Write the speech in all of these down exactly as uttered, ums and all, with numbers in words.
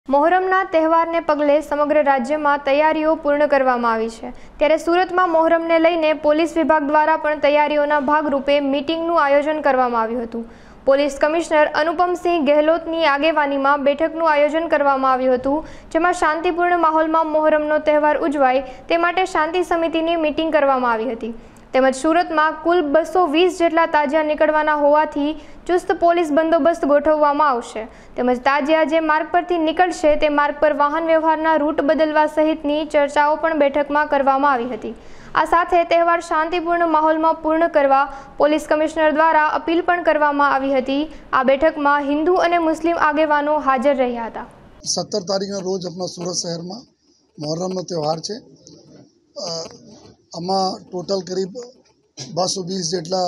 મોહરમના તહેવારને પગલે સમગ્ર રાજ્યમાં તૈયારીઓ પૂર્ણ કરવામાં આવી છે। ત્યારે સુરતમાં મોહરમને લઈને પોલીસ વિભાગ દ્વારા પણ તૈયારીઓના ભાગરૂપે મીટિંગનું આયોજન કરવામાં આવ્યું હતું। પોલીસ કમિશનર અનુપમસિંહ ગેહલોતની આગેવાનીમાં બેઠકનું આયોજન કરવામાં આવ્યું હતું, જેમાં શાંતિપૂર્ણ માહોલમાં મોહરમનો તહેવાર ઉજવાય તે માટે શાંતિ સમિતિની મીટિંગ કરવામાં આવી હતી। તેમજ સુરતમાં કુલ બસો વીસ જેટલા તાજિયા નીકળવાના હોવાથી ચુસ્ત પોલીસ બંદોબસ્ત ગોઠવવામાં આવશે। તેમજ તાજિયા જે માર્ગ પરથી નીકળશે તે માર્ગ પર વાહન વ્યવહારના રૂટ બદલવા સહિતની ચર્ચાઓ પણ બેઠકમાં કરવામાં આવી હતી। આ સાથે તહેવાર શાંતિપૂર્ણ માહોલમાં પૂર્ણ કરવા પોલીસ કમિશનર દ્વારા અપીલ પણ કરવામાં આવી હતી। આ બેઠકમાં હિન્દુ અને મુસ્લિમ આગેવાનો હાજર રહ્યા હતા। સત્તર તારીખના રોજ આપણા સુરત શહેરમાં મોહરમનો તહેવાર છે। આમાં ટોટલ કરીબ બસો વીસ જેટલા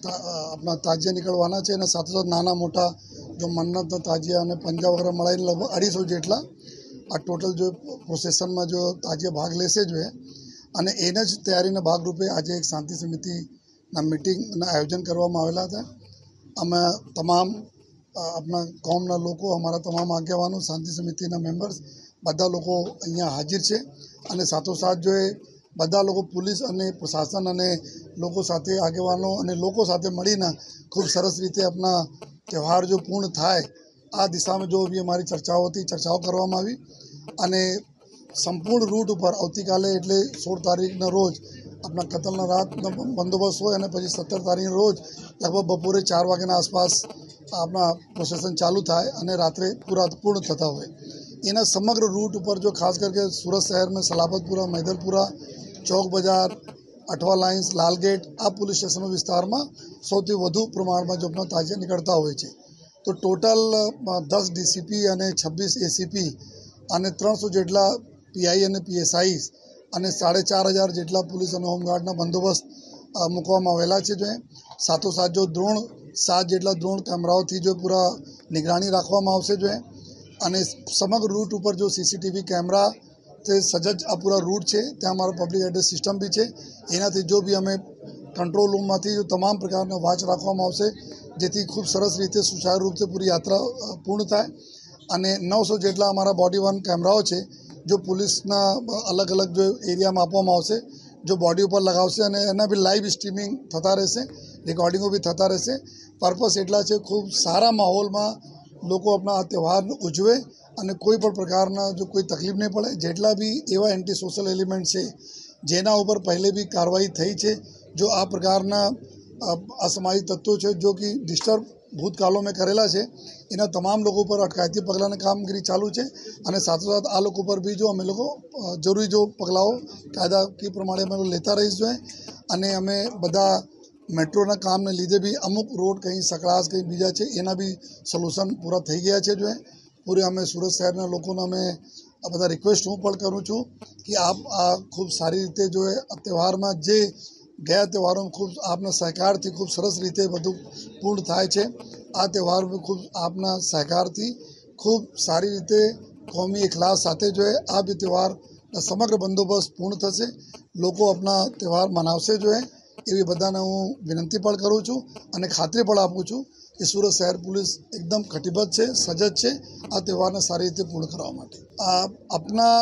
આપણા તાજિયા નીકળવાના છે અને સાથે સાથે નાના મોટા જો મન્નતના તાજિયા અને પંજા વગેરે મળીને લગભગ અઢીસો જેટલા આ ટોટલ જો પ્રોસેસનમાં જો તાજિયા ભાગ લેશે જો અને એને જ તૈયારીના ભાગરૂપે આજે એક શાંતિ સમિતિના મિટિંગના આયોજન કરવામાં આવેલા હતા। અમે તમામ આપણા કોમના લોકો, અમારા તમામ આગેવાનો, શાંતિ સમિતિના મેમ્બર્સ બધા લોકો અહીંયા હાજર છે અને સાથોસાથ જો એ બધા લોકો પોલીસ અને પ્રશાસન અને લોકો સાથે આગેવાનો અને લોકો સાથે મળીને ખૂબ સરસ રીતે આપણા તહેવાર જો પૂર્ણ થાય આ દિશામાં જો બી અમારી ચર્ચાઓ હતી ચર્ચાઓ કરવામાં આવી અને સંપૂર્ણ રૂટ ઉપર આવતીકાલે એટલે સોળ તારીખના રોજ આપણા કતલના રાતનો બંદોબસ્ત હોય અને પછી સત્તર તારીખના રોજ લગભગ બપોરે ચાર વાગ્યાના આસપાસ આપણા પ્રોસેસન ચાલુ થાય અને રાત્રે પૂરા પૂર્ણ થતા હોય। એના સમગ્ર રૂટ ઉપર જો ખાસ કરીને સુરત શહેરમાં સલાબતપુરા, મૈદલપુરા, ચોક બજાર, અઠવા લાઇન્સ, લાલગેટ આ પોલીસ સ્ટેશન વિસ્તારમાં સૌથી વધુ પ્રમાણમાં જો આપણા તાજિયા નીકળતા હોય છે। તો ટોટલ દસ ડીસીપી અને છવ્વીસ એસીપી અને ત્રણસો જેટલા પીઆઈ અને પીએસઆઈ અને સાડે ચાર હજાર જેટલા પોલીસ અને હોમગાર્ડના બંદોબસ્ત મૂકવામાં આવેલા છે। જો સાથોસાથ જો દ્રોણ સાત જેટલા દ્રોણ કેમેરાઓથી જો પૂરા નિગરાની રાખવામાં આવશે જો અને સમગ્ર રૂટ ઉપર જો સીસીટીવી કેમેરા તે સજજ આ પૂરા રૂટ છે ત્યાં અમારો પબ્લિક એડ્રેસ સિસ્ટમ બી છે। એનાથી જો બી અમે કંટ્રોલ રૂમમાંથી જો તમામ પ્રકારના વોચ રાખવામાં આવશે જેથી ખૂબ સરસ રીતે સુચારુ રૂપથી પૂરી યાત્રા પૂર્ણ થાય અને નવસો જેટલા અમારા બોડી વન કેમેરાઓ છે જો પોલીસના અલગ અલગ જો એરિયામાં આપવામાં આવશે જો બોડી ઉપર લગાવશે અને એના બી લાઈવ સ્ટ્રીમિંગ થતા રહેશે, રેકોર્ડિંગો બી થતા રહેશે। પર્પસ એટલા છે ખૂબ સારા માહોલમાં લોકો આપણા આ તહેવાર ઉજવે અને કોઈ પણ પ્રકારના જો કોઈ તકલીફ નહીં પડે। જેટલા બી એવા એન્ટી સોશિયલ એલિમેન્ટ છે જેના ઉપર પહેલે બી કાર્યવાહી થઈ છે, જો આ પ્રકારના અસામાજિક તત્વો છે જો કે ડિસ્ટર્બ ભૂતકાળોમાં કરેલા છે એના તમામ લોકો પર અટકાયતી પગલાંની કામગીરી ચાલુ છે અને સાથોસાથ આ લોકો પર બી જો અમે લોકો જરૂરી જો પગલાઓ કાયદાકીય પ્રમાણે અમે લોકો લેતા રહીશું અને અમે બધા મેટ્રોના કામને લીધે બી અમુક રોડ કંઈ સકળાશ કંઈ બીજા છે એના બી સોલ્યુશન પૂરા થઈ ગયા છે। જો પૂરે અમે સુરત શહેરના લોકોને અમે આ બધા રિક્વેસ્ટ હું પણ કરું છું કે આપ આ ખૂબ સારી રીતે જો આ તહેવારમાં જે ગયા તહેવારોમાં ખૂબ આપના સહકારથી ખૂબ સરસ રીતે બધું પૂર્ણ થાય છે। આ તહેવારમાં ખૂબ આપના સહકારથી ખૂબ સારી રીતે કોમી ઇખલાસ સાથે જો આ બી તહેવારના સમગ્ર બંદોબસ્ત પૂર્ણ થશે, લોકો આપણા તહેવાર મનાવશે જો એવી બધાને હું વિનંતી પણ કરું છું અને ખાતરી પણ આપું છું કે સુરત શહેર પોલીસ એકદમ કટિબદ્ધ છે, સજજ છે આ તહેવારને સારી રીતે પૂર્ણ કરવા માટે। આ આપણા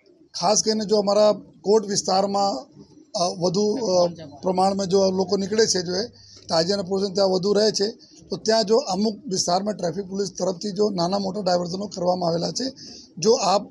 ખાસ કરીને જો અમારા કોટ વિસ્તારમાં વધુ પ્રમાણમાં જો લોકો નીકળે છે જો તાજિયાના પ્રોસેસ ત્યાં વધુ રહે છે તો ત્યાં જો અમુક વિસ્તારમાં ટ્રાફિક પોલીસ તરફથી જો નાના મોટા ડાયવર્ઝનો કરવામાં આવેલા છે। જો આપ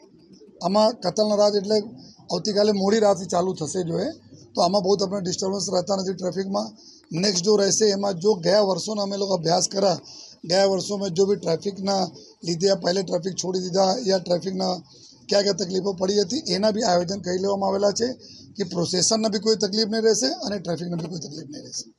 આમાં કતલના રાત એટલે આવતીકાલે મોડી રાતથી ચાલુ થશે જો તો આમાં બહુ આપણે ડિસ્ટર્બન્સ રહેતા નથી ટ્રાફિકમાં। નેક્સ્ટ જો રહેશે એમાં જો ગયા વર્ષોના અમે લોકો અભ્યાસ કર્યા, ગયા વર્ષોમાં જો બી ટ્રાફિકના લીધે પહેલે ટ્રાફિક છોડી દીધા યા ટ્રાફિકના ક્યાં ક્યાં તકલીફો પડી હતી એના બી આયોજન કરી લેવામાં આવેલા છે કે પ્રોસેસનને બી કોઈ તકલીફ નહીં રહેશે અને ટ્રાફિકને બી કોઈ તકલીફ નહીં રહેશે।